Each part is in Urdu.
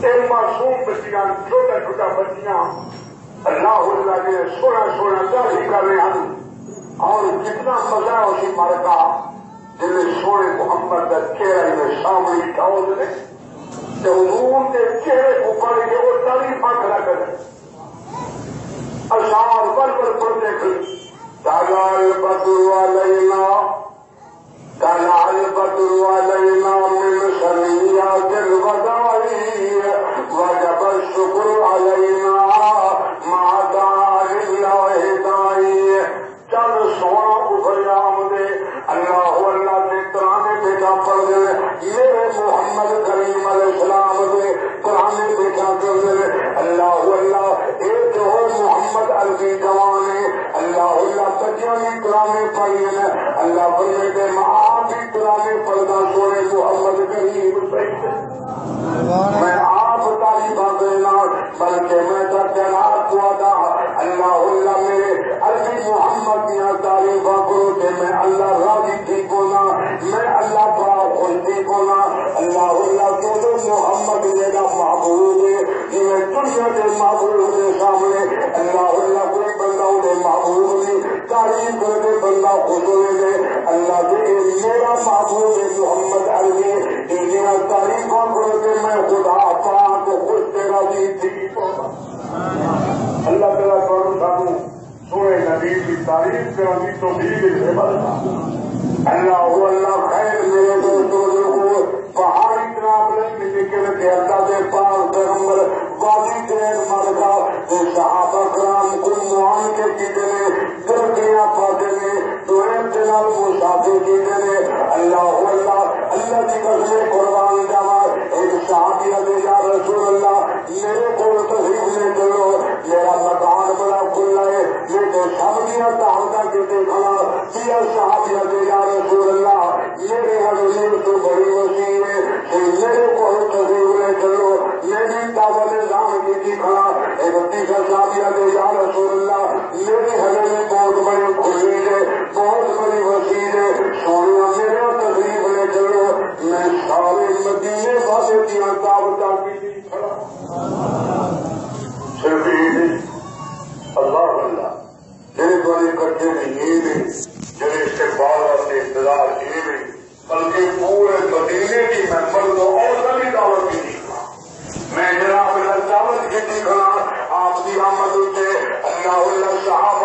ایک معصوم بچیاں چھوٹا چھوٹا بچیاں اللہ کے سونا سونا داڑھی کر رہے ہیں اور کتنا مزہ اسی مرکا جن سونے محمد کا چہرہ میں سامنے ٹھاؤ دے تو حضور کے چہرے کو پڑھ کے وہ تعریف کھڑا کرے اشعار بل بل پڑھتے کھڑے تالا البدر علینا تالا البدر علینا من ثنیات الوداع وجب الشکر علینا ما دعا للہ داعی چل سونا ابھریا آمدے اللہ کے قرآن بیٹا پڑھ دے میرے محمد کریم علیہ السلام دے قرآن بیٹا کر دے اللہ ایک ہو محمد عربی جوانے اللہ بچیاں بھی قرآن پڑھیں اللہ بننے کے ماں بھی قرآن پڑھنا سونے محمد کریم سید میں آپ تعریفاں دینا بلکہ میں تعینات ہوا تھا اللہ میرے عربی محمد دیا تعریفاں کرو کہ میں اللہ راضی ٹھیک ہونا میں اللہ بڑا خوش ٹھیک ہونا اللہ جو محمد میرا محبوب ہے میں دنیا کے محبوب کے سامنے اللہ کوئی بندہ انہیں محبوب نہیں تعریف کر کے بندہ خوش ہوئے گے اللہ کے میرا محبوب ہے محمد عربی ان تعریفوں کرو کہ میں خدا پاک خوش تیرا جی ٹھیک ہونا اللہ تعالیٰ کرو سانو سونے نبی کی تعریف کرنے کی توفیق دے اللہ خیر میرے دوستوں کو پہاڑ اتنا بلند نکل کے اللہ کے پاک پیغمبر وادی دیر مرگا صحابہ کرام کل معان کے کتنے درخیاں پاتے نے دوئر جناب مسافر کتنے اللہ کی قسم قربان جاوا ایک صحابی نے یا رسول اللہ میرے کو تشریف لے چلو میرا مکان بڑا کھلا ہے لیکن سبزیاں طاقتہ کے دیکھنا پیا صحابیہ نے یا رسول اللہ میرے حضور تو بڑی وسیع ہے میرے کو تشریف لے چلو میری دعوت نام کی دکھنا ایک تیسرا صحابیہ نے یا رسول اللہ میری حضور بہت بڑی کھلی ہے بہت بڑی وسیع ہے سونا میرے تشریف لے چلو میں سارے مدینے والے دیا دعوت کی کھڑا صرف اللہ جڑے بڑے کٹے نے یہ بھی جڑے اس کے بعد انتظار یہ بھی بلکہ پورے مدینے کی میں مرد اور سبھی دعوت کی میں جناب دعوت کی دکھنا آپ کی آمد سے اللہ صاحب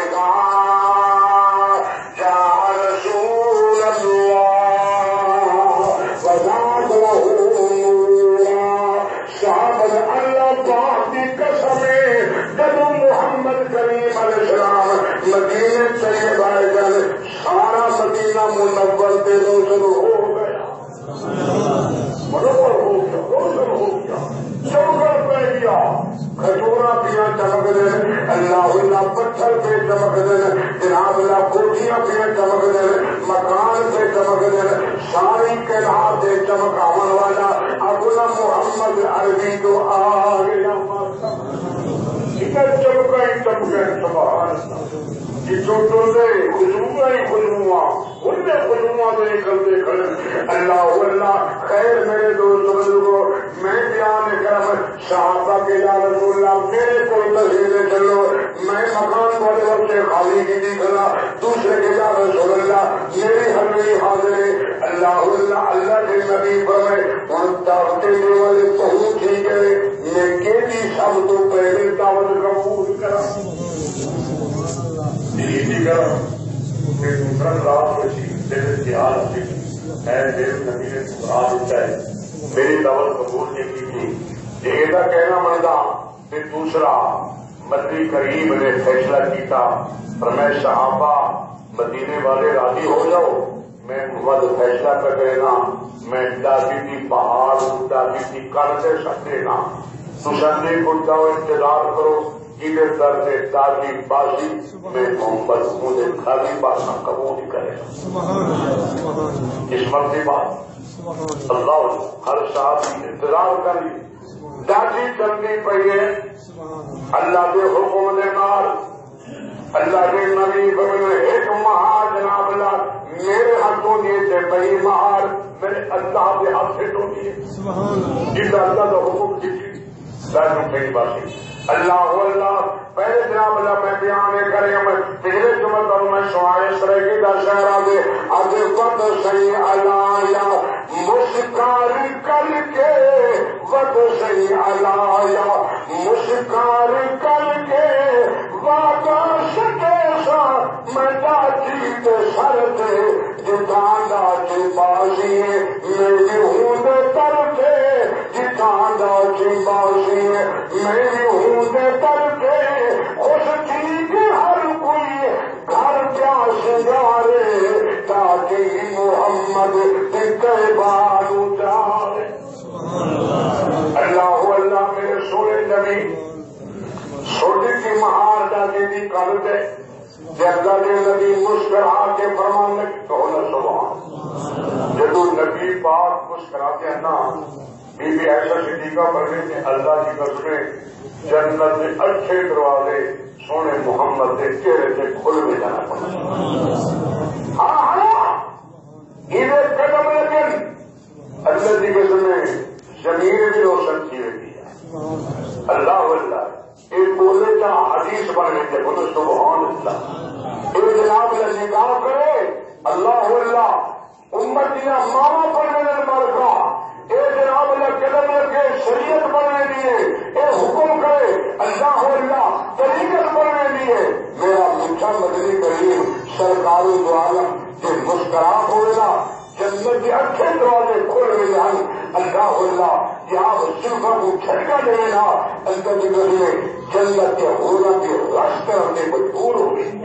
مدینے چلے بائے جانے سارا مدینہ منور پہ روشن ہو گیا منور ہو گیا روشن ہو گیا چوکر پہ گیا کھجورا پیا چمک دے اللہ پتھر پہ چمک دے جناب اللہ کوٹیاں پہ چمک دے مکان پہ چمک دے ساری کائنات سے چمک آنے والا ابولا محمد عربی تو آ گیا چمکا ہی چمکے سبحان جس خوشبو ہی خوشبو ان میں خوشبو سے نکلتے کھڑے اللہ خیر میرے دوست بزرگوں میں بیان کرم صحابہ کے یا رسول اللہ میرے کو تشریف چلو میں مکان والے وقت سے خالی کی دکھنا دوسرے کے یا رسول اللہ میری حضری حاضر ہے اللہ کے نبی فرمائے ان دعوت دینے والے پہنچ ہی گئے یہ بھی سب تو پہلے دعوت قبول کرا میری دعوت قبول نہیں کی تھی یہ کہنا منتا پھر دوسرا مدنی کریم نے فیصلہ کیتا پر میں صحابہ مدینے والے راضی ہو جاؤ میں محمد فیصلہ کر دینا میں دادی کی پہاڑ دادی کی کر دے سکتے نا تسلی بڑھتا ہو انتظار کرو کدھر در سے دادی بازی میں محمد مجھے خالی باشا قبول کرے قسمت کی بات اللہ ہر ساتھ انتظار کر لی دادی چلنی پڑی ہے اللہ کے حکم دے نال اللہ کے نبی بنے ایک مہار جناب اللہ میرے ہاتھوں دیے بڑی مہار میرے اللہ کے ہاتھ سے ٹوٹی ہے جس اللہ کا حکم کی کئی باسی اللہ اللہ پہلے جناب اللہ میں بیانے کریں میں پہلے جمعہ کروں میں شمائش رہے گی دشہرہ دے اب وقت صحیح علایا مسکار کر کے وقت صحیح علایا مسکار کر کے وعدہ شکے سا میں جاتی تے سر دے جتاندہ چی بازی میری ہوں دے تر دے جتاندہ چی بازی میری ہوں دے تر دے خوش ٹھیک ہر کوئی گھر پیاس جارے تاکہ محمد کے بانو جارے اللہ اللہ میرے سونے نبی چھوٹی کی مہار جاتی تھی کل دے اللہ نے نبی مسکرا کے فرمانے کہو نا سبحان جدو نبی پاک مسکراتے ہیں نا بی بی عائشہ صدیقہ پڑھنے سے اللہ کی قسمیں جنت میں اچھے دروازے سونے محمد کے چہرے سے کھل میں جانا پڑا ہاں ادھر قدم لیکن اللہ کی قسمیں زمین بھی روشن کی رہتی ہے اللہ اللہ ایک بولے کا حدیث بننے کے بولے سبحان اللہ ایک جناب نکاح کرے اللہ اللہ امتیاں ماما پڑھنے مرکا ایک جناب اللہ قدم رکھے شریعت بننے دیے ایک حکم کرے اللہ اللہ طریقت بننے دیے میرا میٹھا مدنی کریم سرکار دو عالم جو مسکرا ہوئے جنت کے اچھے دروازے کھول رہے ہیں اللہ اللہ یہاں صرف کو جھٹکا دے نا اللہ کے ذریعے جنت کے ہونا کے رشتے رکھنے کو دور ہو گئی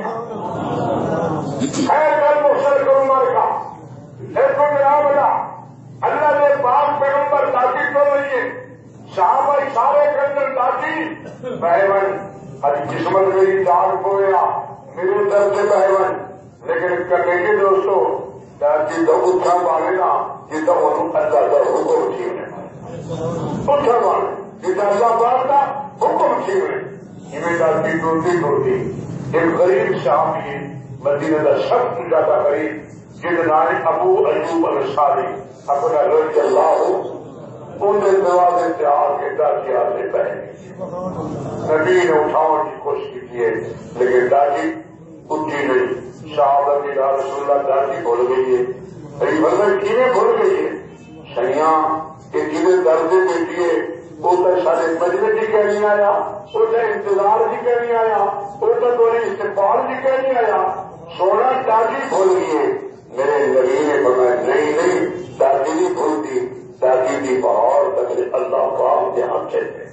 ہے کل مشرق عمر کا ایسو جناب اللہ نے پاک پیغمبر داخل کر رہی ہے صحابہ اشارے کے اندر داخل بہن ابھی قسمت میری جاگ ہو گیا میرے در سے بہن لیکن کرنے کے دوستوں جب اٹھا مارے نا جتنا اللہ کا حکم چھینے اٹھا مارے جتنا اللہ بار کا حکم چھینے ڈالتی ٹوٹتی ٹوٹتی ایک غریب صحابی مدینہ کا سب زیادہ غریب جن نام ابو ایوب انصاری اپنا رضی اللہ ہو ان کے دروازے سے آ کے ڈاکیا سے پہنے نبی نے اٹھاؤں کی کوشش کی ہے لیکن ڈاکی اٹھی نہیں صحابہ کی رسول اللہ داخل بھول گئی ہے مطلب کیویں بھول گئی ہے سیاں کہ جنہیں درجے دیکھیے وہ تو سارے مجمے جی کہہ نہیں آیا وہ تو انتظار جی کہہ نہیں آیا وہ تو تھوڑی استقبال جی کہہ نہیں آیا سونا داخل بھول گئی ہے میرے نبی نے فرمایا نہیں نہیں داخل نہیں بھولتی داخل کی بہار تک اللہ پاک کے ہاتھ سے تھے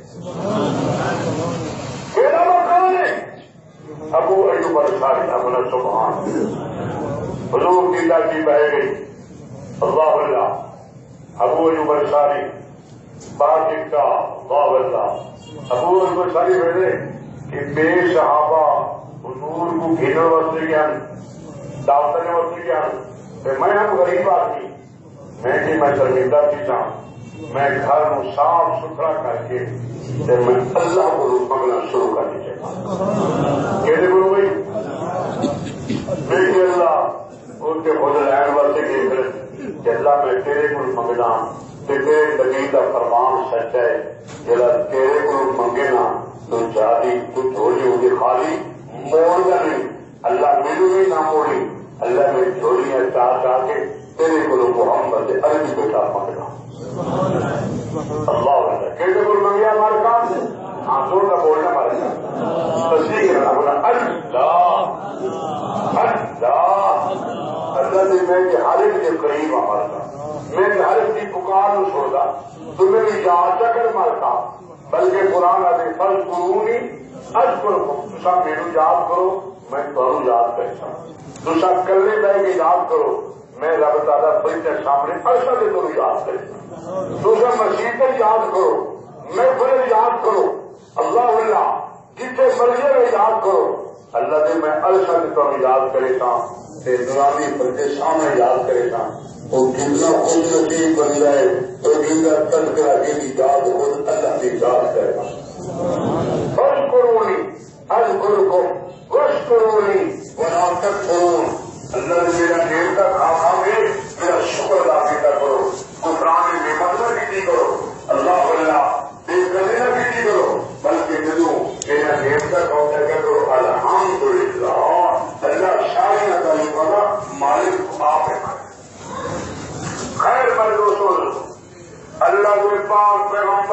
میرا مکان ہے ابو ایوب انصاری اپنا سبحان حضور کی داخل بہ گئی اللہ اللہ ابو ایوب انصاری بات لکھتا اللہ اللہ ابو ایوب انصاری بیٹھے کہ بے صحابہ حضور کو گھیرنے واسطے گیا دعوت واسطے گیا میں ہم غریب آدمی میں کہ میں شرمندہ چیزاں میں گھر کو صاف ستھرا کر کے میں اللہ کو منگنا شروع کر دیجیے کہتے بولو بھائی دیکھیے اللہ ان کے خود لین واسطے گئے کہ اللہ میں تیرے کو منگنا تیرے نبی کا فرمان سچ ہے جلا تیرے کو منگے نا تو جادی تو جھولی ہوگی خالی موڑ گا نہیں اللہ میرے بھی نہ موڑی اللہ میں جھولیاں چاہ چاہ کے تیرے کو محمد عربی بیٹا منگنا اللہ کیسے بول منگیا ہمارے کام سے ہاں زور کا بولنا ہمارے کام تصدیق کرنا بولا اللہ اللہ اللہ نے میں کہ ہر ایک کے قریب ہمارا کام میں ہر ایک کی پکار نو چھوڑا تمہیں بھی یاد کر مارتا بلکہ قرآن آتے فرض قرونی اج کرو تصا میرے یاد کرو میں تمہیں یاد کرتا تصا کلے بہ کے یاد کرو میں رب تعالیٰ فرشتے سامنے عرشہ کے تمہیں یاد کرتا تصا مسیح کو یاد کرو میں پھر یاد کرو اللہ اللہ جتنے مرضی میں یاد کرو اللہ نے میں عرشہ کے تمہیں یاد کرے تھا نورانی فرشتے سامنے یاد کرے تھا وہ کتنا خوش نصیب بن جائے تو جنگا تذکرہ کی یاد خود اللہ کی یاد کرے گا فرض کرونی اذکرکم واشکرونی ولا تکفرون اللہ نے میرا دیر کا کھا کے میرا شکر ادا کیا کرو قرآن میں نعمت نہ کی کرو اللہ اللہ بے کرنے نہ کی کرو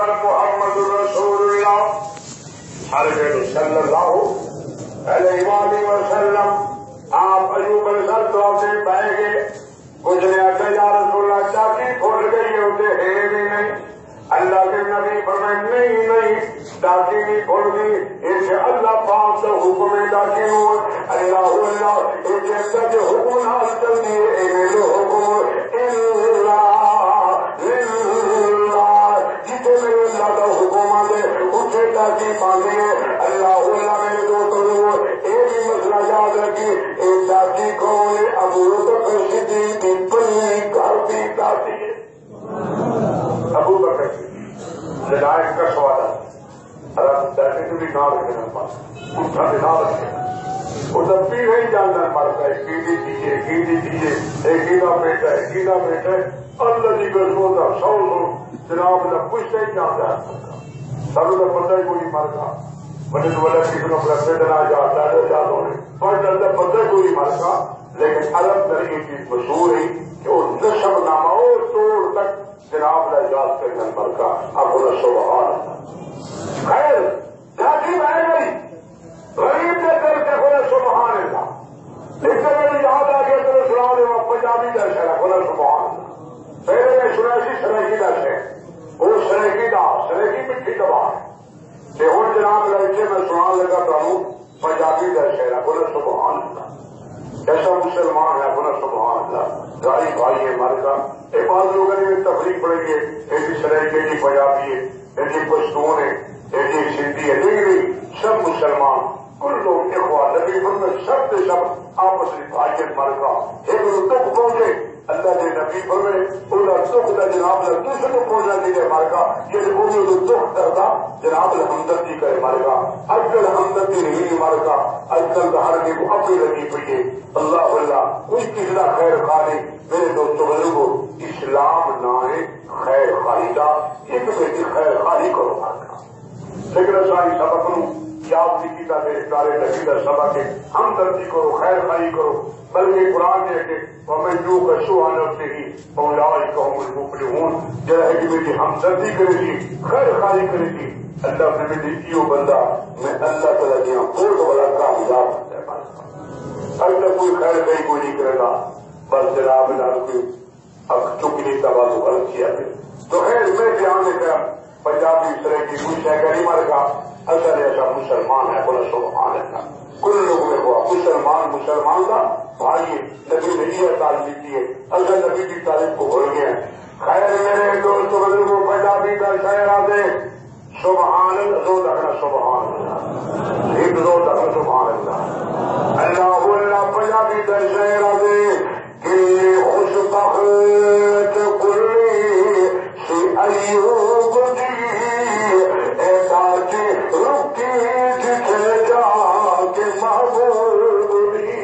اکبر محمد رسول اللہ صلی اللہ علیہ وآلہ وسلم. آپ ایوب علیہ السلام سے بیٹھ گئے. کچھ نے آخر یا رسول اللہ چاکی کھل گئی ہوتے ہے بھی نہیں. اللہ کے نبی فرمائے نہیں ڈاکی نہیں کھل گئی. اسے اللہ پاک سے حکم ڈاکی ہو اللہ اسے جو حکم حاصل کر دیے جو حکم جتنے میرے اللہ کا حکم آتے اسے ڈاکی پاندی ہے. اللہ میرے دوستوں یہ بھی مسئلہ یاد رکھی. ایک ڈاکی کون ہے؟ ابو بکر صدیق کی پنی گھر کی ڈاکی ہے. ابو بکر لڑائے کش والا ڈاکی بھی نہ رکھنا پاس اٹھا بھی نہ رکھے ادھر پی نہیں جاننا پڑتا ہے. کی دیجیے ایک گیلا بیٹا ہے اللہ جی گزروں کا سو جناب کا کچھ نہیں جانتا ہے. ساروں کا پتہ ہی کوئی مر گا بنے تو بڑا کسی کو اپنا پیدنا جاتا ہے جاتوں نے پر جلدہ پتہ ہی کوئی مر گا. لیکن الگ طرح کی چیز مشہور ہے کہ وہ نشب نامہ توڑ تک جناب کا یاد کرنا مر گا. اب بولا سبحان خیر جاتی بہ گئی غریب نے کر کے بولا سبحان اللہ. لیکن میری یاد آ گیا تو سنا دے پنجابی درش ہے بولا سبحان اللہ. پہلے میں سنا سی سریکی درش ہے وہ سریکی مٹھی دبا ہے. ہوں جناب لڑکے میں سنا لگا تو پنجابی درش ہے بولا سبحان اللہ. ایسا مسلمان ہے بولا سبحان اللہ. گاڑی بھائی ہے مر کا ایک بعض لوگوں نے تفریق پڑے گی ایسی سریکی کی پنجابی ہے ایسی پشتون ہے ایسی سندھی ہے. نہیں سب مسلمان کل لوگ اخوان نبی میں سب سے سب آپس میں بھائی مر کا ایک دکھ پہنچے اللہ کے نبی میں انہیں دکھ کا جناب دوسرے کو پہنچنا چاہیے مر کا کہ دکھ کرتا جناب ہمدردی کرے مر کا. اج کل ہمدردی نہیں مر کا اج کل ہر کی کو اپنی لگی پی ہے. اللہ کوئی کسی کا خیر خالی میرے دوستوں بزرگوں اسلام نہ ہے خیر خالی کا ایک بیٹی خیر خالی کرو مر کا. لیکن ساری سبق یاد نہیں کیا میرے سارے نبی کا سبق ہے ہمدردی کرو خیر خالی کرو. بلکہ قرآن ہے کہ میں جو کشو آنر سے ہی جرا ہے کہ میری ہمدردی کرے گی خیر خالی کرے گی. اللہ نے میری یہ بندہ میں اللہ تعالیٰ کے یہاں بہت بڑا کامیاب ہوتا ہے. اللہ کوئی خیر کہیں کوئی نہیں کرے گا بس جناب کوئی اب چکنی تباہ تو غلط کیا ہے. تو خیر میں دھیان دے کر پنجابی اس طرح کی کوئی شہر نہیں مر گا. اصل ایسا مسلمان ہے بولا سبحان اللہ. کل لوگوں میں ہوا مسلمان کا بھائی نبی نے یہ تعلیم دی ہے. اصل نبی کی تعلیم کو بھول گئے. خیر میرے دوستوں بزرگوں پنجابی کا شاعر آتے سبحان اللہ روز رکھنا سبحان اللہ ایک روز رکھنا سبحان اللہ. اللہ پنجابی کا شاعر آتے کہ خوش بخت کلی سے ایوب دی ایسا کی رکی جسے جا کے محبوب دی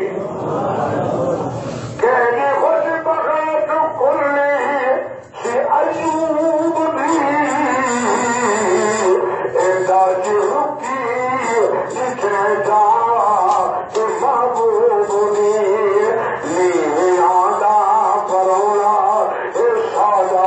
کہنی خوش بخت کلی سے ایوب دی ایسا کی رکی جسے جا کے محبوب دی نیو آدھا کروڑا سادہ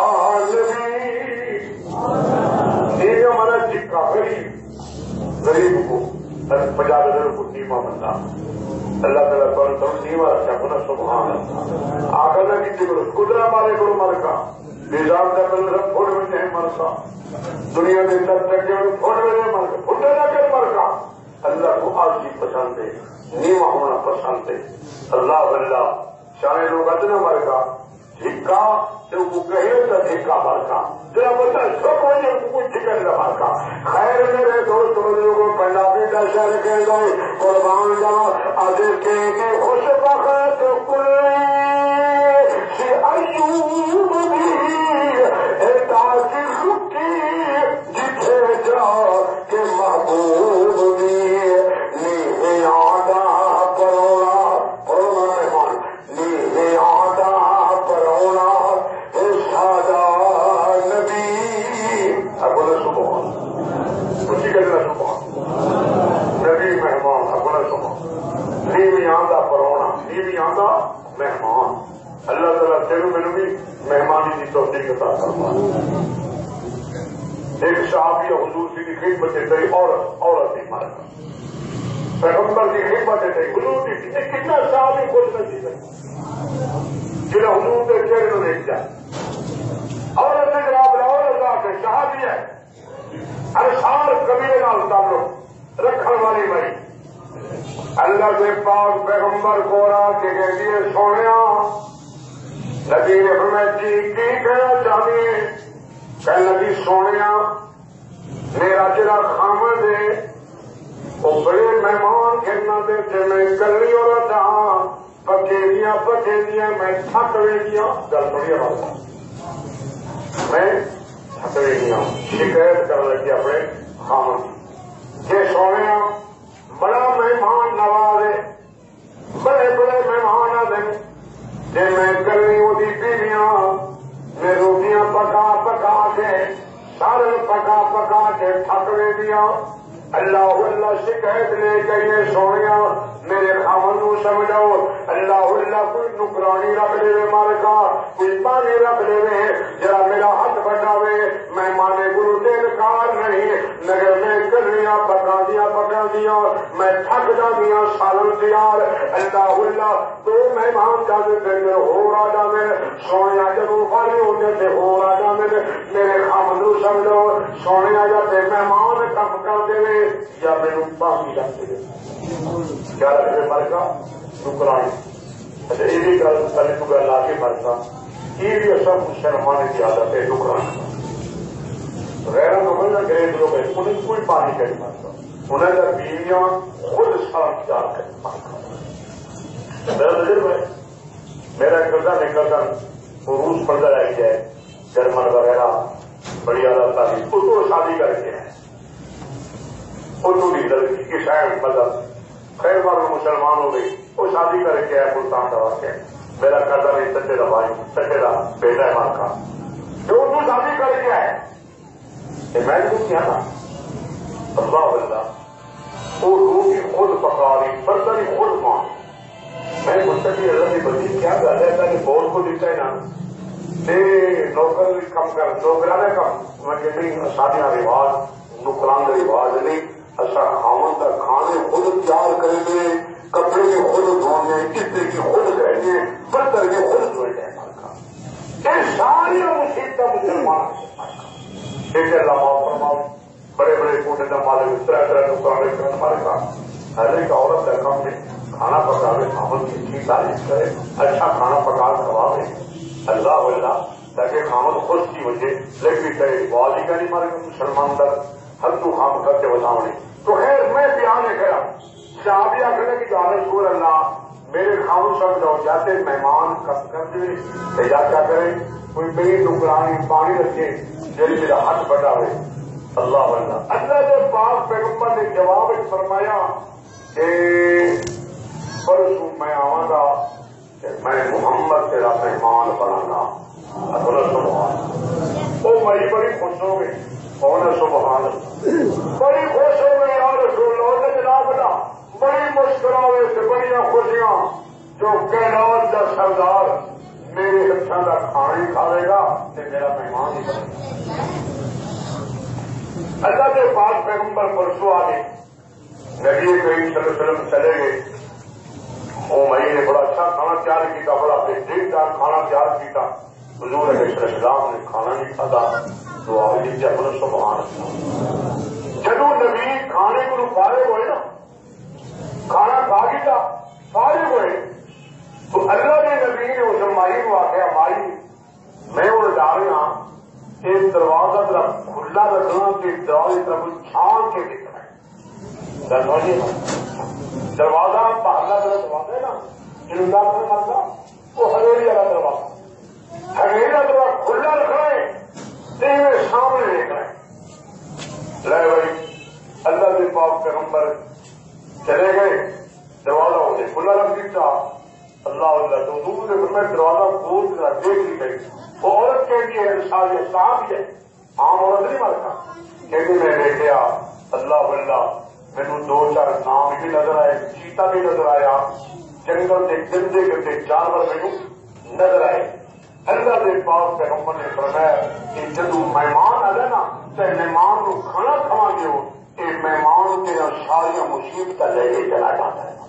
غریب کو پنجاب کو نیما بننا اللہ تعالیٰ پر نیما رکھا بنا سبحان آخر نہ کسی کرو قدرا مارے کرو مر کا نظام کا بندہ فوٹ میں نہیں مرتا دنیا میں تک رکھے فوٹ میں نہیں مر کا فوٹے نہ کر مر کا. اللہ کو آجی پسند ہے نیما ہونا پسند ہے. اللہ سارے لوگ آتے نا مر کا ٹھیکا جب وہ کہے تو ٹھیکا مر کا جب بتا سب وجہ کو ٹھیکر نہ مر کا. خیر میرے دوست بزرگوں پنجابی کا شہر کہہ گئے قربان جاؤ آدھے کہ خوش بخت کلی سے ایوب بھی تاکہ رکی جتھے جا کے محبوب بھی نیوے آدھا کروڑا مہمان نیوے آدھا کروڑا سادہ نبی اپنا سبحان اسی کا جنا سبحان نبی مہمان اپنا سبحان نیوی آدھا کروڑا نیوی آدھا مہمان. اللہ تعالیٰ تیروں میں بھی مہمانی کی توفیق عطا فرمائے. ایک صحابی حضور کی خدمت سے عورت نہیں مار پیغمبر کی خدمت سے حضور کی کتنا صحابی خوش نصیب ہے جنہیں حضور کے چہرے کو دیکھ جائے. عورت نے جواب عورت کے صحابی ہے انصار قبیلے نال تعلق رکھنے والی بھائی. اللہ کے پاک پیغمبر کو کے کہتی سونے نبی نے فرمایا جی کی کہنا چاہیے کہ نبی سونے میرا جڑا خامد ہے وہ بڑے مہمان کھیلنا دے تھے میں کلی عورت ہاں پکیلیاں میں تھک گیا. گل بڑی بات میں تھک گیا شکایت کر لگی اپنے خامد یہ سونے بڑا مہمان نواز ہے بڑے بڑے مہمان آتے جی میں کلی وہ بیویاں میں روٹیاں پکا پکا کے سارے پکا پکا کے تھک لے دیا. اللہ اللہ شکایت لے گئی سونے میرے خامن کو سمجھاؤ اللہ اللہ کوئی نکرانی رکھ لے مارکا کوئی پانی رکھ لے ذرا میرا ہاتھ بٹاوے میں مانے گرو دین کار نہیں مگر میں کلیاں پکا دیا میں تھک جایا سالن تیار. اللہ اللہ دو مہمان جاتے تھے ہو آ جانے سونے جب فارغ ہوتے تھے ہو آ جانے میرے خامن کو سمجھو سونے جاتے مہمان کم کر دے یا میرے پانی رکھتے کیا رکھے مرکا نکرانی. اچھا یہ بھی گل کل تو گل آ کے مرکا یہ بھی اصل مسلمان کی عادت ہے نکرانی غیر نمبر انگریز لوگ ہیں انہیں کوئی پانی کا نہیں مرتا انہیں کا بیویاں خود سال تیار کر مرکا. میرا تجربہ ہے میرا ایک قرضہ نکلتا وہ روس پڑھتا رہ گیا ہے جرمن وغیرہ بڑی عادت تعلیم اس کو شادی کر کے اردو کی لڑکی کی شاید مطلب خیر بار مسلمان ہو گئی وہ شادی کر کے ہے ملتان دوا کے میرا قرضہ نہیں سچے کا بھائی سچے کا بیٹا ہے ماں کا جو اردو شادی کر کے ہے میں نے کیا تھا اللہ اللہ وہ روٹی خود پکا رہی برتن ہی خود ماں میں مستقی اللہ کی بندی کیا کر رہا تھا کہ بول کو دکھتا ہے نا نوکر کم کر نوکرانے کم میں کہ نہیں شادیاں رواج نکران کا رواج نہیں اچھا خامن کا کھانے خود تیار کریں گے کپڑے بھی خود دھوئیں گے کتنے کی خود کریں گے برتن کے خود دھوئے جائیں گے یہ ساری مصیبت مسلمان ایک اللہ فرماؤ بڑے بڑے کوٹے کا مالک طرح نکرانے کرنے والے کا ہر ایک عورت کا کام ہے کھانا پکاوے خامن کی اچھی تعریف کرے اچھا کھانا پکا کھواوے اللہ اللہ تاکہ خامن خوش کی وجہ لیکن کہے والی کا نہیں مارے مسلمان در ہر تو خام کر کے بتاؤں تو خیر میں بیان نہیں کرا صحابی آخر کہ یا رسول اللہ میرے خامن سمجھو جاتے مہمان کب کر دے یا کیا کرے کوئی میری نکرانی پانی رکھے جیسے میرا ہاتھ بٹاوے. اللہ اللہ اللہ کے پاک پیغمبر نے جواب فرمایا کہ پرسوں میں آؤں گا کہ میں محمد تیرا مہمان بنانا سبحان وہ مئی بڑی خوش ہو گئی کون سبحان بڑی خوش ہو گئی اور رسول اللہ جناب نا بڑی مسکراوے سے بڑی خوشیاں جو کائنات کا سردار میرے ہاتھوں کا کھانا ہی کھاوے گا کہ میرا مہمان ہی بنے گا. اللہ کے پاس پیغمبر پرسوں آ گئے نبی کریم صلی اللہ علیہ وسلم چلے گئے وہ مئی نے بڑا اچھا کھانا تیار کیا بڑا بہترین کھانا تیار کیا حضور علیہ السلام نے کھانا نہیں کھاتا دعا بھی دی اپنا سبحان جدو نبی کھانے کو فارغ ہوئے نا کھانا کھا گیا فارغ ہوئے تو اللہ کے نبی نے اس مائی کو آخیا مائی میں وہ ڈالے ہاں ایک دروازہ طرف کھلا رکھنا کہ دروازے طرف چھان کے دکھنا ہے دروازہ پہلا دروازہ ہے نا جن کا مسئلہ وہ ہریری والا دروازہ ہریری کا دروازہ کھلا رکھنا ہے تیرے سامنے دیکھنا ہے لے بھائی اللہ کے پاک پیغمبر چلے گئے دروازہ ہوتے کھلا رکھ دیتا اللہ اللہ تو دور سے میں دروازہ کھول کر دیکھ لی گئی وہ عورت کہتی ہے صاحب ہے عام عورت نہیں مرتا کہتی میں دیکھا اللہ اللہ مینو دو چار نام بھی نظر آئے چیتا بھی نظر آیا جنگل کے گندے گندے جانور مینو نظر آئے اللہ کے پاس پیغمبر نے فرمایا کہ جدو مہمان آ نا تے مہمان کو کھانا کھوا گے یہ مہمان تیرا ساری مصیبت لے کے چلا جاتا ہے.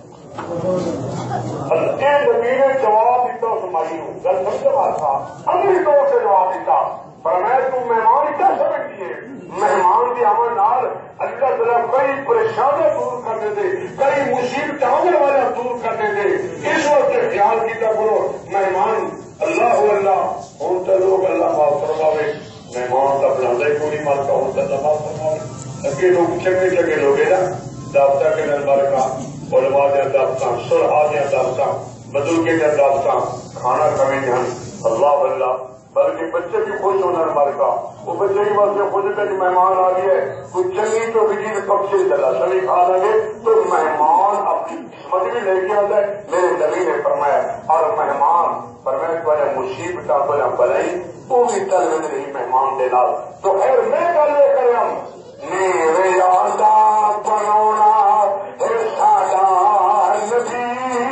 یہ نبی نے جواب دیتا اس مائی کو گل سمجھ بات تھا اگلی طور سے جواب دیتا پر میں تو مہمان کیا سمجھتی ہے مہمان کی آمد نال اللہ تعالیٰ کئی پریشانیاں دور کرنے دے کئی مصیبت آنے والے دور کرنے دے اس وقت خیال کیا کرو مہمان اللہ اللہ ہوں تو لوگ اللہ معاف فرماوے مہمان کا بنا ہی کوئی مارتا ہوں تو اللہ معاف فرماوے اگے لوگ چنگے چنگے لوگ ہیں نا دعوتہ کے نمبر کا علماء دیا دعوتاں صلحاء دیا دعوتاں بزرگیں دیا دعوتاں کھانا کمی جان اللہ اللہ بلکہ بچے بھی خوش ہونا ہمارے کا وہ بچے کی بات سے خوش ہوتا ہے کہ مہمان آ گئی ہے کوئی چنگی تو بھی پکشی چلا چلی کھا لگے تو مہمان اپنی قسمت بھی لے کے آتا ہے میرے نبی نے فرمایا اور مہمان فرمایا بڑا مصیبت بڑا بلائی وہ بھی تل میں نہیں مہمان دے لال تو خیر میں کل لے کر ہم میرے یادا بنونا ساڈا نبی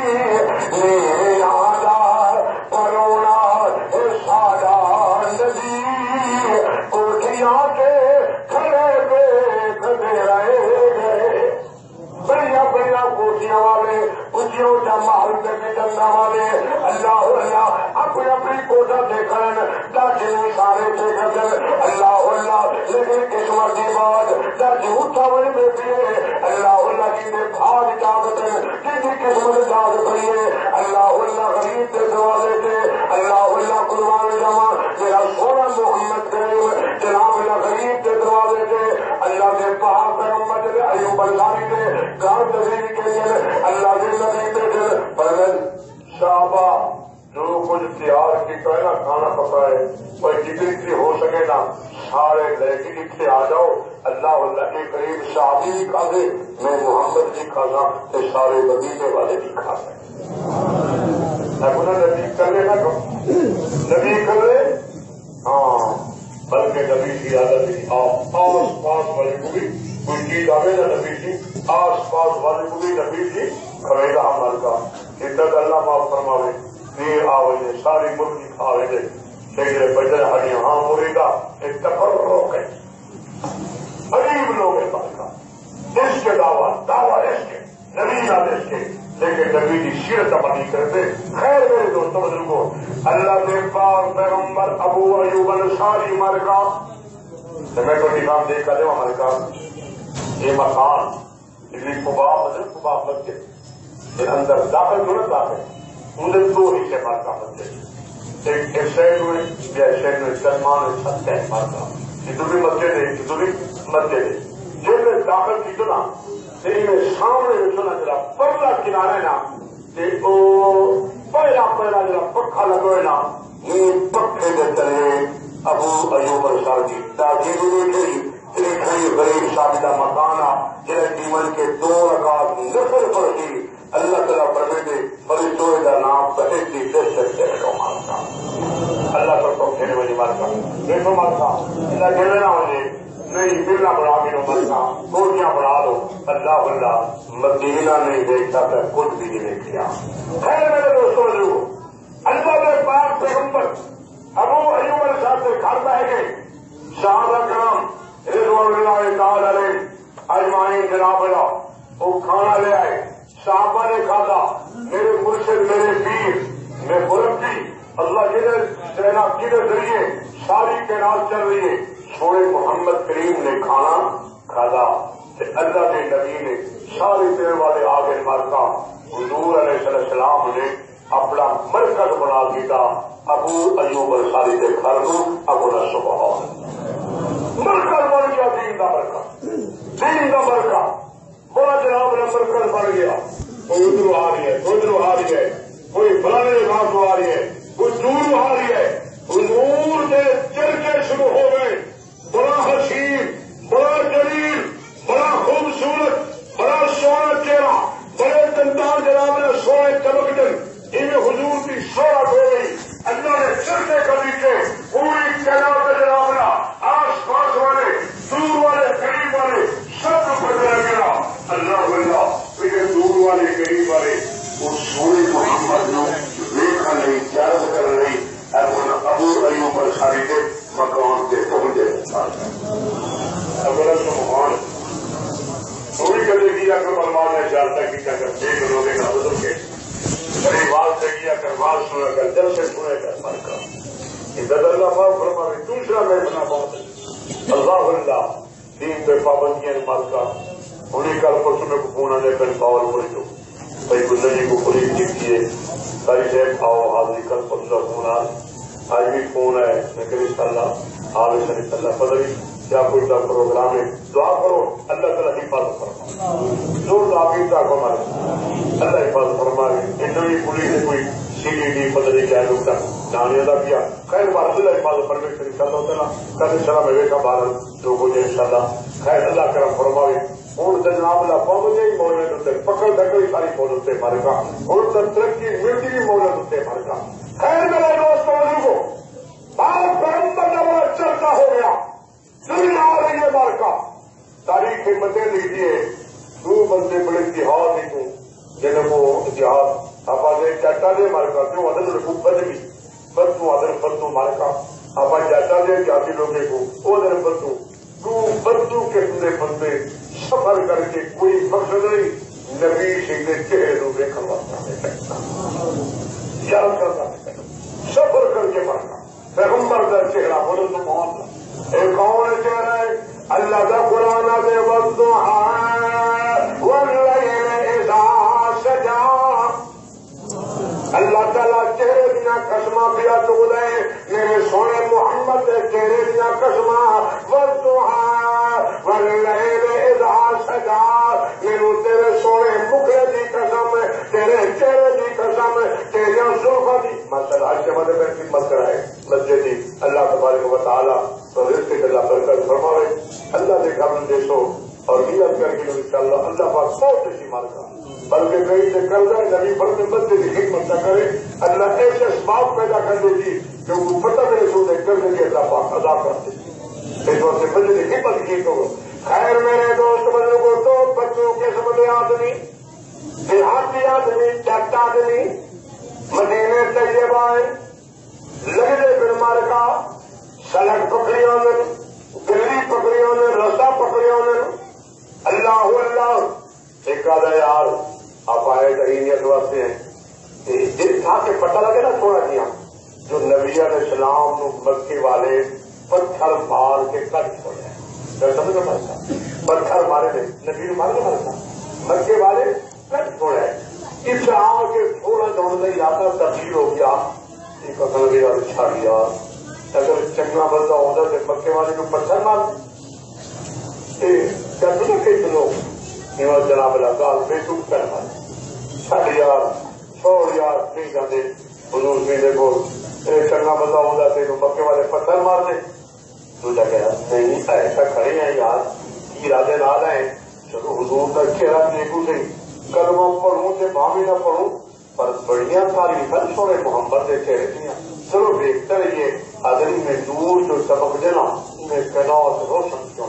میرے یادا بنونا ساڈا نبی کوٹیاں کے کھڑے پہ کھڑے رہے گئے بڑیا بڑیا کوٹیاں والے اچھی اچھا محل کے چلنا والے اللہ اللہ اپنی اپنی کوٹا دیکھن تاکہ سارے دیکھن اللہ اللہ لیکن قسمت کی بات تاکہ اٹھا بڑی بیٹھی ہے اللہ اللہ کی نے بھاگ جاگت کی قسمت جاگ پڑی ہے اللہ اللہ غریب کے دروازے سے اللہ اللہ قربان جمع میرا سونا محمد کریم جناب اللہ غریب کے دروازے سے اللہ کے پہاڑ پیغمبر سے ایوب انصاری سے گھر تزیری کے لیے اللہ کے نبی کے بدل صحابہ جو کچھ تیار کی کہنا کھانا پکائے کوئی جتنی سی ہو سکے نا سارے لے کے اتنے آ جاؤ اللہ اللہ کے قریب صحابی بھی کھا دے میں محمد بھی کھا سا تو سارے وظیفے والے بھی کھا دیں نبی کر لے نا نبی کر لے ہاں بلکہ نبی کی عادت تھی آپ آس پاس والے کو بھی کوئی چیز آئے نا نبی کی آس پاس والے کو بھی نبی کی کھڑے گا ہمارے کا عزت اللہ معاف فرماوے دیر آوے ساری مرغی کھاوے دے سیدھے بجر ہڈیاں ہاں مرے گا ایک تفرق ہے غریب لوگ ہیں کا اس کے دعویٰ اس کے نبی یاد اس کے لیکن نبی کی سیرت عمل نہیں کرتے خیر میرے دوستوں بزرگوں اللہ کے پاک پیغمبر ابو ایوب انصاری ہمارے کا میں کو نظام دیکھ کر دوں ہمارے کا یہ مکان اتنی قبا مسجد اندر داخل ضرورت داخل مجھے دو حصے مارکا مسجد ایک سائڈ میں یا سائڈ میں سلمان چھت ہے مارکا دوسری مسجد ہے دوسری مسجد ہے جب میں داخل کی تو نا میں سامنے سنا جرا پرلا کنارے نا پہلا جرا پکا لگوئے نا یہ پکے دے چلے ابو ایوب انصاری کی تاجر کھڑی غریب صاحب کا مکان آ جہاں جیون کے 2 رکعت نفل پڑھی اللہ تعالیٰ پڑھے دے بڑی سوئے کا نام کہے تھی مارتا اللہ پر تو کھیلے والی مارتا دیکھو مارتا اللہ کھیلے نہ ہو جائے نہیں بلا بڑھا کے نو مرتا کوٹیاں بڑھا دو اللہ اللہ مدینہ نہیں دیکھتا تھا کچھ بھی نہیں دیکھا خیر میرے دوستوں جو اللہ کے پاک پیغمبر ابو ایوب انصاری سے گھر پہ گئے صحابہ کرام رضوان اللہ تعالی علیہ اجمعین جناب اللہ وہ کھانا لے آئے صحابہ نے کھانا میرے مرشد میرے پیر میں مربی اللہ کے ذریعے ساری کائنات چل رہی ہے سونے محمد کریم نے کھانا کھانا اللہ کے نبی نے سارے دل والے آگے مارکا حضور علیہ السلام نے اپنا مرکز بنا دیا ابو ایوب انصاری کے گھر کو ابو صبح مرکز بن گیا دین کا مرکز بڑا جناب نے مرکز بن گیا کوئی ادھر آ رہی ہے کوئی ادھر آ رہی ہے کوئی فلانے جگہ کو آ رہی ہے کوئی دور آ رہی ہے حضور کے چرچے شروع ہو گئے بڑا حسین بڑا جلیل بڑا خوبصورت بڑا سونا چہرہ بڑے دندان جناب نے سونے چمکدن انہیں حضور کی شہرت ہو گئی اللہ نے چرچے کبھی کے پوری کائنات کا جناب نے آس پاس والے دور والے قریب والے سب کو پتہ لگا اللہ اللہ یہ دور والے قریب والے وہ سونے محمد نے دیکھا نہیں چارج کر رہی ابو ایوب انصاری کے مکان کے ثواب فرمائے. دوسرا محفلہ بات اللہ دین پہ پابندیاں مت کا انہیں کل پرسوں میں کو فون آنے کل پاور پڑی تو بھائی گزری کو پولیس دیکھیے ساری صاحب آؤ حاضری کل پرسوں فون آج بھی فون ہے میں کہ ان شاء اللہ آگے سے ان شاء اللہ پتہ نہیں کیا کوئی کا پروگرام ہے. دعا کرو اللہ تعالیٰ حفاظت فرمائے. زور تعبیر کا فرمائے اللہ حفاظت فرمائے. انہوں نے پولیس نے کوئی سی ڈی ڈی پتہ نہیں کیا لوگ جانے ادا کیا خیر بار اللہ حفاظت فرمائے ان شاء اللہ تعالیٰ. کل ان شاء اللہ میں دیکھا باہر لوگوں نے ان شاء اللہ خیر اللہ کرم فرمائے. ہوں تو جناب اللہ پہنچے ہی مولت ہوتے پکڑ دکڑی ساری مولت سے مر گا. ہوں تو ترقی ملتی بھی مولت ہوتے مر گا. خیر میرے دوستوں کو بات پیغمبر کا بڑا چرچا ہو گیا. دنیا آ رہی ہے مار کا تاریخ مدے لیجیے. دو بندے بڑے اتحاد نہیں ہوں جنہیں وہ اتحاد آپ چاچا دے مار کا جو ادر کو بدلی بدو ادر بدو مار کا آپ چاچا دے جاتی لوگے کو وہ ادر بدو تو بدو کے پورے بندے سفر کر کے کوئی مقصد نہیں نبی سنگھ چہرے کو دیکھنا یاد کرنا سفر کر کے مرنا پیغمبر کا چہرہ بولو تو بہت ایک کون چہرہ ہے اللہ کا قرآن دے وقت اللہ تعالیٰ چہرے دیا قسماں پیا تو لے میرے سونے محمد کے چہرے دیا قسماں سجا میرے تیرے سونے مکھڑے کی قسم تیرے چہرے کی قسم تیرے زلفوں کی مسئلہ آج کے مدد میں خدمت کرائے مسجد دی اللہ تبارک و تعالیٰ تو رزق کے اللہ برکت فرمائے. اللہ کے گھر دیشو اور نیت کر کے انشاءاللہ اللہ پاک بہت اچھی مار کا بلکہ کہیں سے کر جائے نبی پر میں بچے کی خدمت نہ کرے اللہ ایسے اسباب پیدا کر دیتی کہ وہ پتہ میرے سو دیکھ کر دے اللہ پاک ادا کرتے اس وقت سے بچے کی خدمت کی تو خیر میرے دوست بزرگوں تو بچوں کے سمجھے آدمی دیہاتی آدمی چٹ آدمی مدینے طیبہ لگے پھر مار کا سڑک پکڑیوں نے گلی پکڑیوں نے رستہ پکڑیوں نے اللہ اللہ ایک آدھا یار آپ آئے دہینیت واسطے ہیں دل تھا کہ پتہ لگے نا تھوڑا کیا جو نبی علیہ السلام مکے والے پتھر مار کے کٹ چھوڑے سمجھ میں مرتا پتھر مارے تھے نبی مارے مرتا مکے والے کٹ چھوڑے اس آ کے تھوڑا دوڑنے یادہ تبدیل ہو گیا ایک اصل بھی اور چھا گیا اگر چنگا بندہ ہوتا تو مکے والے کو پتھر مار کہتے نا کئی لوگ جناب اللہ بے ٹوٹ کر مارے چھٹ یار چھوڑ یار نہیں جاتے حضور میرے کو چنگا بندہ ہوتا تو مکے والے پتھر مار دے تو لگا نہیں ایسا کھڑے ہیں یار ارادے نال ہیں چلو حضور کا چہرہ دیکھوں نہیں کلمہ پڑھوں سے بھی نہ پڑھوں پر بڑھیا تاریخ چھوڑے محمد کے چہرے دیا چلو دیکھتے رہیے آدمی میں دور جو سبق دینا انہیں کہنا روشن کیوں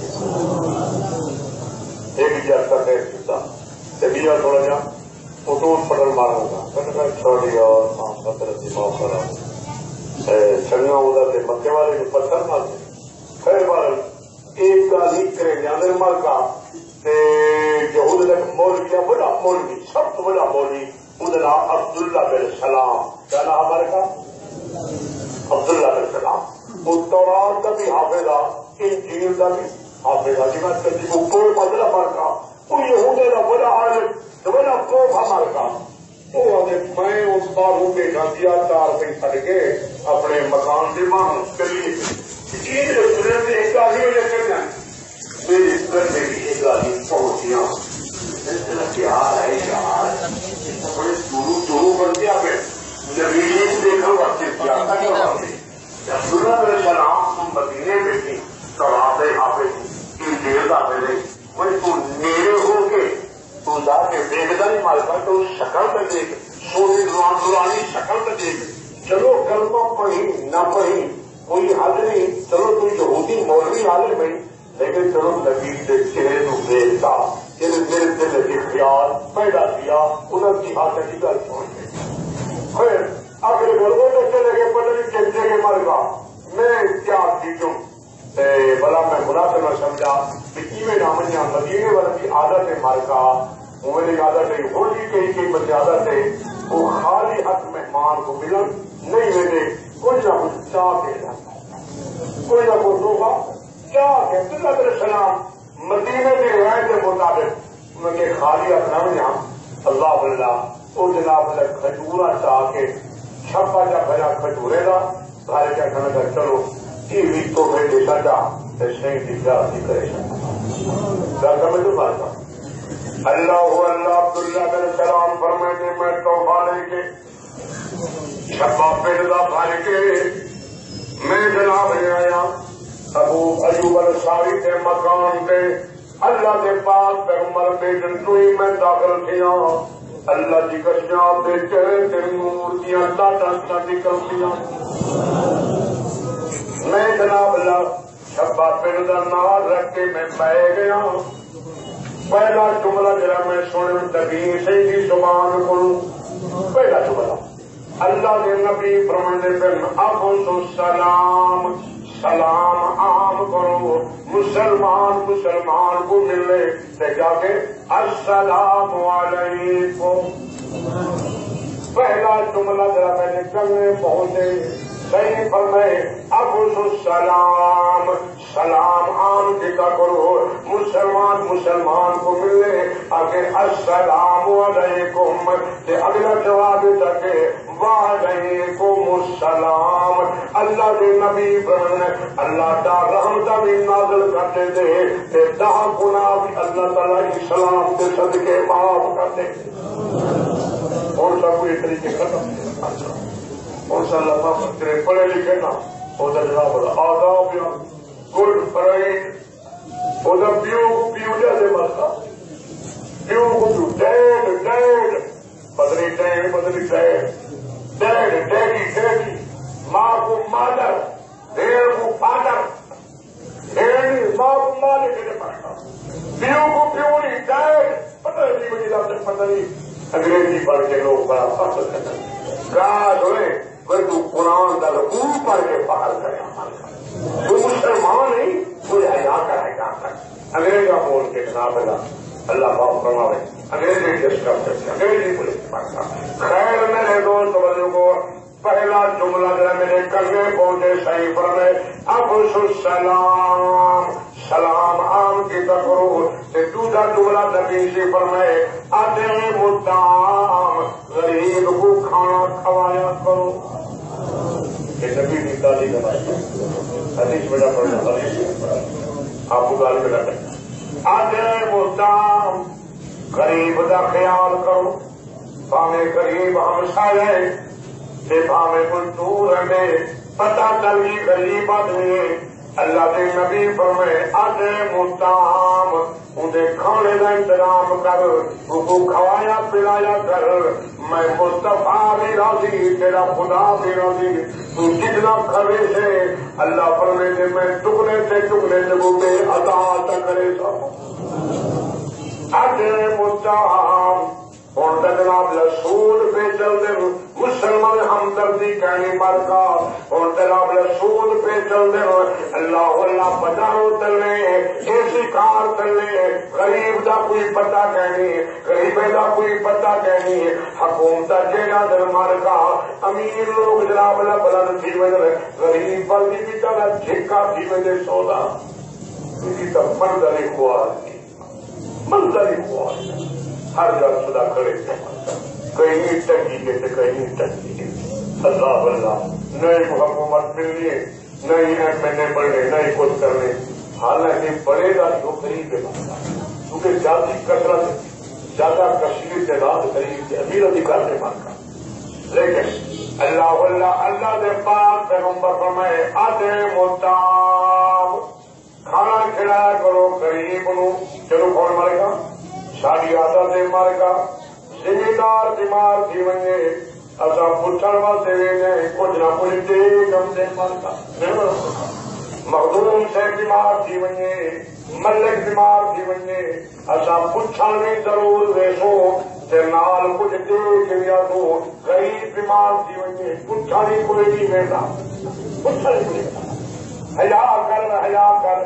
ایک جیسا خیر سیتا دبیا تھوڑا جا اٹون پٹل مارا گا چھوڑی اور دماغ کرا چنگا ہوتا تھے مکے والے جو پتھر مارتے خیر بار ایک گال ہی کرے جانے مار کا یہود تک مولوی بڑا مولوی سب تو بڑا مولوی وہ نام عبداللہ بن سلام کیا نام ہمارے کا عبداللہ بن سلام وہ تورات کا بھی حافظ انجیل کا بھی حافظ جی میں کبھی وہ کوئی بدلا مار کا وہ یہودے کا بڑا عالم بڑا کوف ہمارے کا وہ میں اس بار وہ بیٹھا دیا 4 پہ چھڑ کے اپنے مکان سے مانگ کریے ایک گاڑی ہو جائے میری کرنے کی ایک گاڑی پہنچیا کیا ہے یار بڑے دورو بن گیا پہ نبی دیکھا واسطے کیا عبداللہ بن سلام مدینے میں تھی سواب حافظ کی دیر کا پہلے کوئی تو نیڑے ہو کے تو جا کے دیکھتا نہیں مارتا تو شکل پہ دیکھ سونے دورانی شکل پہ دیکھ چلو کلمہ پڑھی نہ پڑھی کوئی حد نہیں چلو کوئی یہودی مولوی عالم نہیں لیکن چلو نبی کے چہرے کو دیکھتا میرے دل کے خیال پیدا کیا انہوں کی حاصل کی گل چھوڑ گئی پھر اگلے گلوں میں چلے گئے پتہ نہیں کس جگہ مر گا میں کیا سیکھوں بلا میں مناسب نہ سمجھا کہ میں نامنیا مدینے والا کی عادت ہے مر کا وہ میری عادت ہے ہولی کئی بندے عادت ہے وہ خالی حق مہمان کو ملن نہیں ملے کچھ نہ کچھ چاہ کے جاتا کوئی نہ کوئی تحفہ چاہ کے علیہ السلام مدینے کی روایت کے مطابق ان کے خالی اپنا یہاں اللہ اللہ وہ جناب کھجورا چاہ کے چھپا جا بھرا کھجورے کا گھر کیا کھانا کر چلو یہ بھی تو میں دے سکا صحیح دکھا کرے سکتا سمجھ تو بات اللہ عبداللہ بن سلام فرماتے میں تحفہ لے کے چھپا پیدا بھر کے میں جناب لے آیا ابو ایوب انصاری کے مکان پہ اللہ کے پاس پیغمبر کے جنتو ہی میں داخل کیا اللہ کی کشیاں پہ چہرے سے مورتیاں ٹاٹا نکلتیاں میں جناب اللہ چھپا پیدا نال رکھ کے میں پہ گیا پہلا جملہ جرا میں سن تبھی سے ہی زبان کروں پہلا جملہ اللہ کے نبی فرمانے پہ افشوا السلام سلام عام کرو مسلمان کو ملے تو جا کے السلام علیکم پہلا جملہ ذرا میں نے کرنے پہنچے صحیح فرمائے افشوا السلام سلام عام کیا کرو مسلمان کو ملے آگے السلام علیکم تے اگلا جواب تکے وعلیکم السلام اللہ کے نبی اللہ تعالی رحمت بھی نازل کرتے تھے تے 10 گناہ بھی اللہ تعالی کی سلام کے صدقے معاف کرتے اور سب کوئی طریقے ختم اور صلی اللہ علیہ پڑھے لکھے نا وہ جناب آداب گڈ فرائڈ وہ پیو جیسے مرتا پیو کو ڈیڈ بدلی ڈیڈی ماں کو مادر بھیڑ کو فادر بھیڑ ماں کو مالک نہیں پڑتا پیو کو پیو نہیں ڈیڈ پتہ نہیں مجھے پتہ نہیں انگریزی پڑھ کے لوگ بڑا پسند کرتے ہیں کاش ہوئے وہ تو قرآن کا رکوع پڑھ کے باہر کرے تو مسلمان نہیں مجھے حیا کرے گا انگریزا بول کے جناب اللہ معاف فرماوے انگریزی ڈسکس کرتے انگریزی پولیس پڑھتا خیر میرے دوست بزرگوں پہلا جملہ جو میرے کرنے پہنچے صحیح فرمائے افشوا السلام سلام عام کی کرو دوسرا جملہ نبی سے فرمائے اطعموا الطعام غریب کو کھانا کھوایا کرو یہ نبی کی تعلیم ہے حدیث میں پڑھنا حدیث آپ کو گال میں رکھیں اطعموا الطعام غریب کا خیال کرو پاوے غریب ہمسائے بھاوے کوئی دور رہے پتہ چل گئی غریب آدمی اللہ کے نبی فرمائے اطعموا الطعام انہیں کھانے کا انتظام کر ان کو کھوایا پلایا کر میں مصطفیٰ بھی راضی تیرا خدا بھی راضی تو جتنا کھڑے سے اللہ فرمائے کہ میں ٹکڑے سے گوبے عطا کرے اطعموا الطعام اور جناب رسول پہ چلتے مسلمان ہمدردی کہنے پر کا اور جناب رسول پہ چلتے اللہ بچاؤ چلے ایسی کار چلے غریب کا کوئی پتہ کہنی غریب کا کوئی پتہ کہنی حکومت جیڑا در مر کا امیر لوگ جناب بلند تھی وجہ غریب بلدی بھی طرح جھکا تھی وجہ سودا اسی طرح منظری خوار ہر جگہ خدا کھڑے کہیں ٹنگی کے کہیں ٹنگی کے اللہ نئی حکومت ملنی ہے نئی ایم این اے بڑھنے نئی کچھ کرنے حالانکہ بڑے گا جو غریب کے بنتا کیونکہ ذاتی کثرت زیادہ کشمیر کے رات غریب کے امیر ادھیکار سے مانگا لیکن اللہ کے پاس پیغمبر فرمائے اطعموا الطعام کھانا کھلایا کرو غریب نو چلو کون مرے گا ساری عادت مر گا زمیندار بیمار تھی وجے اصا پوچھنے واسطے وینے کچھ نہ کچھ دے کم سے مر گا مخدوم سے بیمار تھی وجے ملک بیمار تھی وجے اصا پوچھن بھی ضرور ویسو نال کچھ دے کے یا تو غریب بیمار تھی وجے پوچھا بھی کوئی نہیں ویسا پوچھا بھی کوئی حیا کر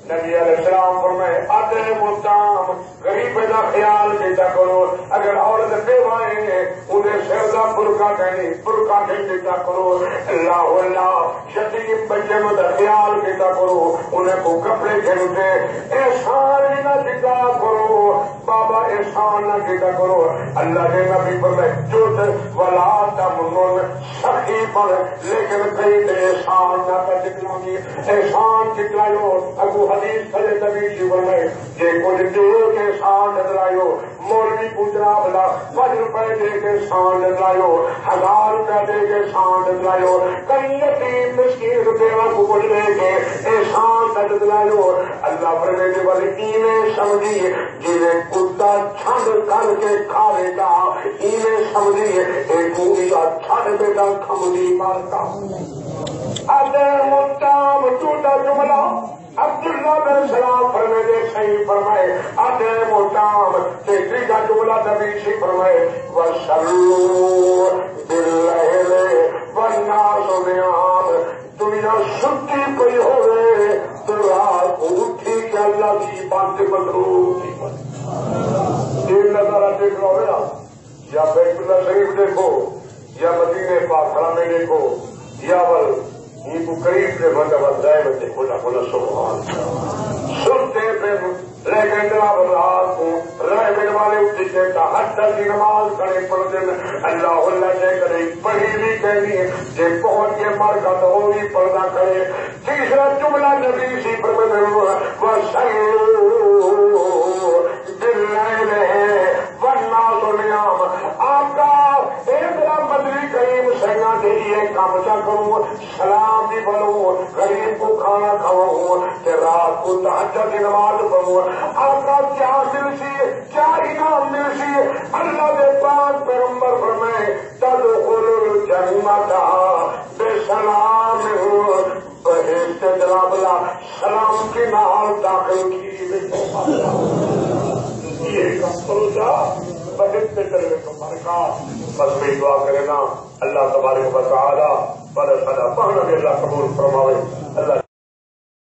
نبی علیہ السلام فرمائے آتے مستام غریب کا خیال دیتا کرو. اگر عورت بیوائیں انہیں سر کا برقع نہیں دیتا کرو. اللہ اللہ یتیم بچے میں خیال دیتا کرو. انہیں کو کپڑے کھیلتے احسان ہی نہ دیتا کرو. بابا احسان نہ دیتا کرو. اللہ نے نبی فرمائے جو ولا تمنن سخی پر لیکن کئی احسان نہ کر دکھلاؤں. احسان دکھلاؤ. ابو حدیث کھڑے نبی جیون میں کہ کچھ دے کے سان ڈلائیو. مولوی پوچھنا بلا 5 روپئے دے کے سان ڈلائیو. 1000 روپیہ دے کے سان ڈلائیو. کئی یتیم مسکین بیوہ کو کچھ دے کے احسان ڈلائیو. اللہ پرمیٹے والے ایویں سمجھی جنہیں کتا چھنڈ کر کے کھا لیتا ایویں سمجھی ایک مویہ چھنڈ بیٹا کھمدی مارتا. ادھے مستام چھوٹا جملہ عبداللہ بن سلام فرمائے صحیح فرمائے. ادھے مستام تیسری کا جملہ نبی سی فرمائے وَسَلُّوا بِاللَّيْلِ وَالنَّاسُ نِيَامٌ. دنیا ستی پئی ہوئے تو رات اٹھی کہ اللہ کی بات مصروف تھی. ایک نظارہ دیکھ لو میرا یا بیت اللہ شریف دیکھو یا مدینے پاک حرمین دیکھو یا بل یہ کو قریب سے بندہ بندے کھولا کھولا سبحان سنتے پہ لیکن جناب رات کو رہنے والے اٹھ کے تہجد کی نماز کھڑے پڑھتے ہیں. اللہ اللہ سے کرے پڑھی بھی کہنی ہے کہ پہنچ کے مر کا تو وہ بھی پردہ کرے. تیسرا جملہ نبی سی پر مدری کریم سیاں کے لیے کام چا کروں سلام بھی بنوں غریب کو کھانا کھواؤں کہ رات کو تہجد کی نماز پڑھوں. آقا کیا ملسی کیا انعام ملسی. اللہ کے پاک پیغمبر فرمائے تدخل الجنت بسلام. بہشت جنابلا سلام کے نال داخل کی یہ کم پروجا بہت پہ چلے کو برکات. بس میں دعا کرے نا اللہ تبارک و تعالی پر صدا پڑھنا بھی اللہ قبول فرماوے. اللہ